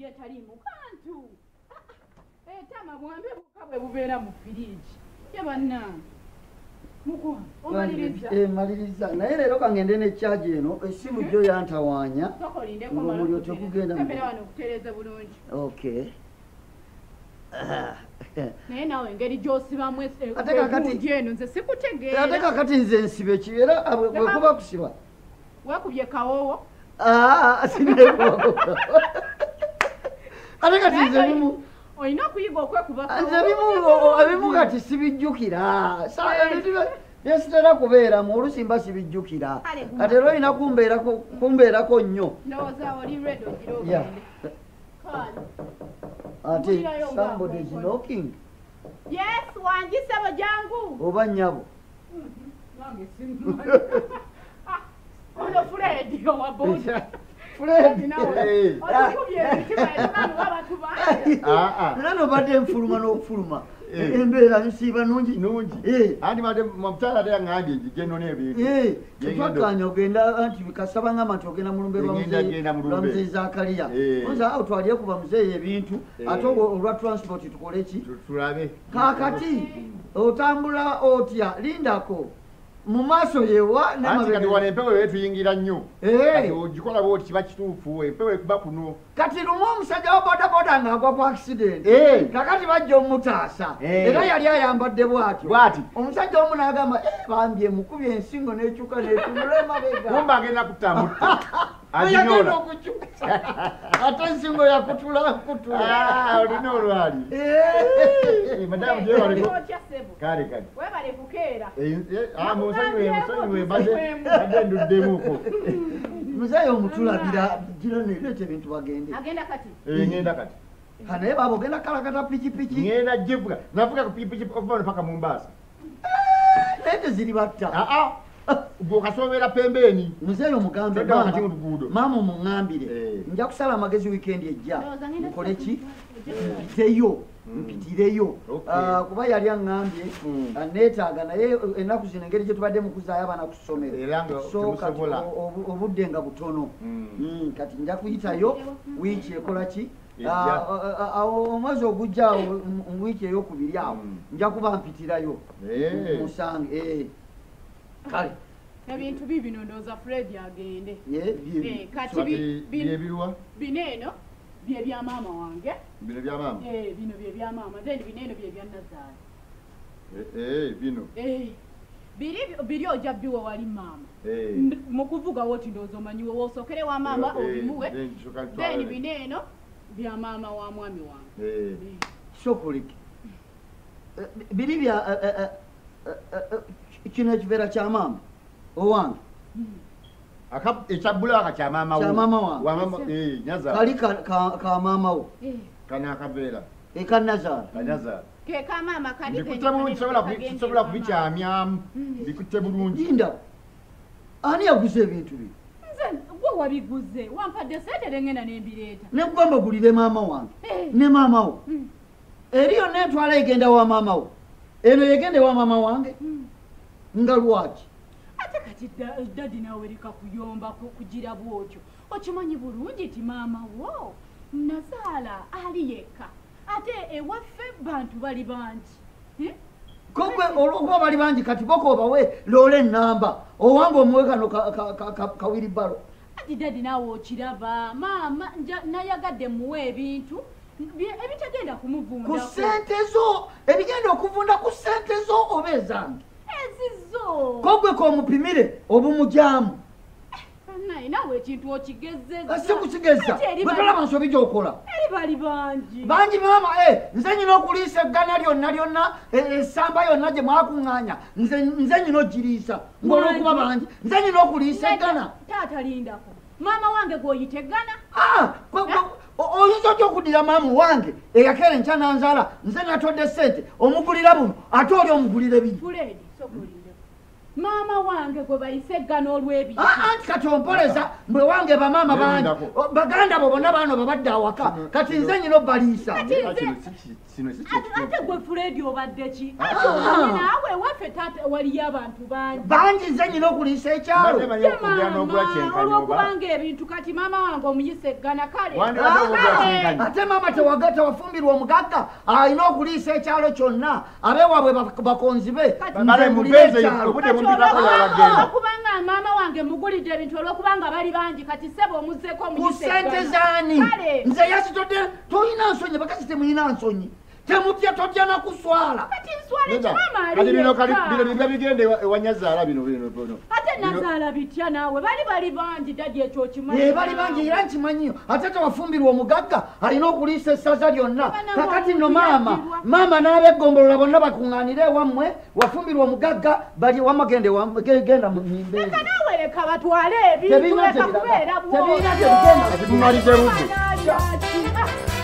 bye tali mu kantu. Tama mwambe bukabwe bubeera mu firiji. Yabanna. Muko omaliriza. Maliriza. Naye leero kangende ne charge eno esimu jo yantawanya. Tokolinde ko mala. Mulyo tekugenda. Kapera wano kutereza bulungi. Okay. Naye nawe engeri gy'osibamu ate kakati eno nze sikutegeera. Ate kakati nze nsibe ki era bwe kuba kusiba. Weekubye kawoowo. Sinekuba. Ate kati nze bimu. Olina okuyiga okwekuba. Nze bimu kati sibijjukira. Byesitera kubeera mu olusi mba sibijjukira. Kati era olina kumbeerako nnyo. Ndowooza oli ready ogira ogende. Ate somebody is knocking. Yes, Wanji sebo jangu. Oba nnyabo. Nange simanyi. Ono Fred owabodi. Fred. Nano badde nfuluma n'okufuluma. Embeera nsiiba nungi. Andi madde mukyala ate yaŋŋambye njigeno n'ebintu. Tetwakkaanya ogenda anti kasaba ngamba nti ogenda mu lumbe lwa muzeeyi Zakaliya. Oza awo twali ekuba muzeeyi ebintu ate olwa transport tukole ki? Tulabe. Kaakati otambula otya lindako. Mu maaso yewa n'amabega. Kati wano empewo tuyingira nnyo. Kati ogikola bw'oti kiba kituufu empewo ekuba kuno. Kati lumu omusajja wa bodaboda ng'agwa ku accident. Kakati bajja omutaasa. Era yali ayambadde bw'atyo. Omusajja omu n'agamba bambye mukubye ensingo n'ekyuka n'etunula emabega. Kumbe agenda kutambula. Ayagenda okukyusa. Ate ensingo yakutula. Olina olwali. Madamu gye waliko. Kale. Webale kukeera. Musonyiwe badde nduddemuuko. Muzeeyi omutulabira gira nereeta ebintu bagende. Agenda kati. Ngenda kati. Naye baba ogenda kalakata pikipiki. Ngenda givuga. Navuga ku pikipiki okuva paka mu Mbaasa. Naye teziri batta. Bw'okasoomera pembeeni. Muzeeyi omugambe maama omuŋŋambire. Nja kusala amagezi wiikendi ejja. Mukole ki? Mpitireyo. Kuba yali aŋŋambye neetaaga naye ennaku zino engeri gye tubadde mu kuzaayo abaana ku ssomero. So kati obudde nga butono. Kati nja kuyitayo wiiki ekola ki? Omwezi ogujja awo mu wiiki ey'okubiri awo nja kuba mpitirayo musange. Kale ebintu bibino ndowooza Fred agende. Kati byebiruwa? Bino eno bye bya maama wange. Bino bya maama? Bino bye bya maama. Then bino eno bye bya Nazaala. Bino? Biri ojja biwa wali maama. Mu kuvuga woti ndowooza omanyiwe woosokere wa maama obimuwe. Then bino eno bya maama wa mwami wange. Sokoliki. Biri bya kino ekibeera kya maama owange. Ekyabulaka kya maama wo. Kya maama wange. Nazaala. Kali ka maama wo. Kana akabeera. Ka Nazaala. Ka Nazaala. Ke ka maama kali bikutte bulungi sobola kubikyamyamu. Bikutte bulungi. Linda. Ani yaguze ebintu bino? Nze gwe wabiguze. Wampadde sente ngenda n'embireeta. Ne kugamba ogulire maama wange. Ne maama wo. Eriyo n'etwala egenda wa maama wo. Eno yegende wa maama wange. Nga lwaki? Ate kati dadi nawe leka kuyomba kugira bwotyo. Okimanyi bulungi ti maama wo Nazaala ali yekka. Ate ewaffe bantu bali bangi. Kogwe olwokuba bali bangi kati boko obawe loole ennamba owange omuwe kano kawiri balo. Ati dadi nawe okiraba maama nayagadde muwe ebintu ebitagenda kumuvunda ku ssente zo ebigenda okuvunda ku ssente zo oba ezange ezizo. Kogwe k'omupimire obumujaamu. Nawe ekintu okigezeza. Si kukigeza bwe tolaba nsobi gy'okola. Eri bali bangi. Bangi maama nze nyina okuliisa eggana lyonna essamba yonna gye mwakuŋŋaanya nze nyina ogiriisa ng'olwokuba bangi nze nyina okuliisa eggana. Taata lindako maama wange gw'oyita eggana. Oyinza otya okuddira maama wange eyakeera enkya nanzaala nze natodde ssente omugulira buno ate oli omugulira biri. Fuledi sokolinde. Maama wange gwe bayise eggana olw'ebiki. Anti kati ompoleza mbwe wange bamaama bangi baganda bo bonna baano babadde awaka kati nze nyina obbaliisa. Ate gwe Fred obadde ki? Ate omanyi naawe ewaffe taata waliyo abantu bangi. Bangi nze nyina okuliisa ekyalo. Olwokubanga ebintu kati maama wange omuyise eggana kale. Ate maama tewafumbirwa omugagga alina okuliisa ekyalo kyonna abeewaabwe bakonzi be. Olwokubanga maama wange mugulidde ebintu olwokubanga bali bangi kati ssebo omuzeeko omuyise eggana. Ku ssente zaani? Nze yasitodde toyina nsonyi bakazi temuyina nsonyi. Temutya totya na kuswala. Kati nswala kyama ali. Bino bigende ewanyazaala bino. Ate nazaala bitya naawe bali bangi dadi ekyo kimanyi. Bali bangi era nkimanyiyo. Ate tewafumbirwa omugagga alina okuliisa essaza lyonna. Kakati nno maama n'abegombolola bonna bakuŋŋaanire ewammwe wafumbirwa omugagga bali wamagende genda mu nnimbe. Leka naawe leka batwale ebintu leka kubeera bw'otyo. Tebiina tebigenda. Tumalize budde.